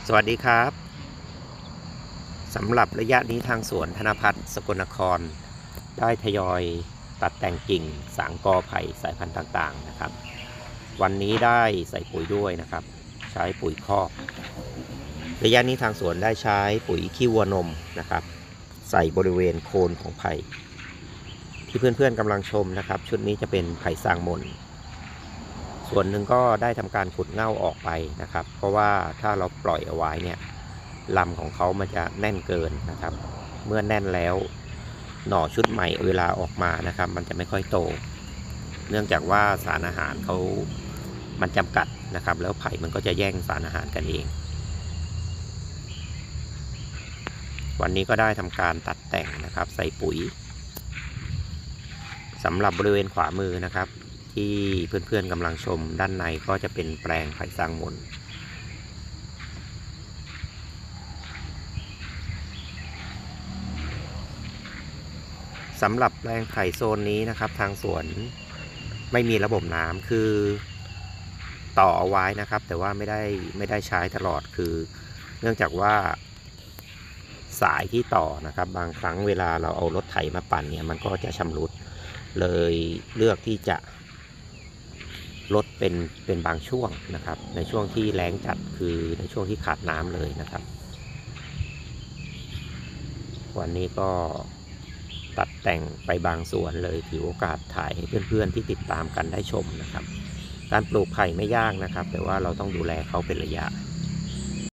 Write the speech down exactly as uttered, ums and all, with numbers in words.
สวัสดีครับสำหรับระยะนี้ทางสวนธนพัฒน์สกลนครได้ทยอยตัดแต่งกิ่งสางกอไผ่สายพันธุ์ต่างๆนะครับวันนี้ได้ใส่ปุ๋ยด้วยนะครับใช้ปุ๋ยคอกระยะนี้ทางสวนได้ใช้ปุ๋ยขี้วัวนมนะครับใส่บริเวณโคนของไผ่ที่เพื่อนๆกำลังชมนะครับชุดนี้จะเป็นไผ่สางมนส่วนหนึ่งก็ได้ทำการขุดเง่าออกไปนะครับเพราะว่าถ้าเราปล่อยเอาไว้เนี่ยลำของเขามันจะแน่นเกินนะครับเมื่อแน่นแล้วหน่อชุดใหม่เวลาออกมานะครับมันจะไม่ค่อยโตเนื่องจากว่าสารอาหารเขามันจำกัดนะครับแล้วไผ่มันก็จะแย่งสารอาหารกันเองวันนี้ก็ได้ทำการตัดแต่งนะครับใส่ปุ๋ยสำหรับบริเวณขวามือนะครับที่เพื่อนๆกำลังชมด้านในก็จะเป็นแปลงไผ่สางมนสำหรับแปลงไผ่โซนนี้นะครับทางสวนไม่มีระบบน้ำคือต่อเอาไว้นะครับแต่ว่าไม่ได้ไม่ได้ใช้ตลอดคือเนื่องจากว่าสายที่ต่อนะครับบางครั้งเวลาเราเอารถไถมาปั่นเนี่ยมันก็จะชำรุดเลยเลือกที่จะลดเป็นเป็นบางช่วงนะครับในช่วงที่แล้งจัดคือในช่วงที่ขาดน้ำเลยนะครับวันนี้ก็ตัดแต่งไปบางส่วนเลยถือโอกาสถ่ายให้เพื่อนๆที่ติดตามกันได้ชมนะครับการปลูกไผ่ไม่ยากนะครับแต่ว่าเราต้องดูแลเขาเป็นระยะ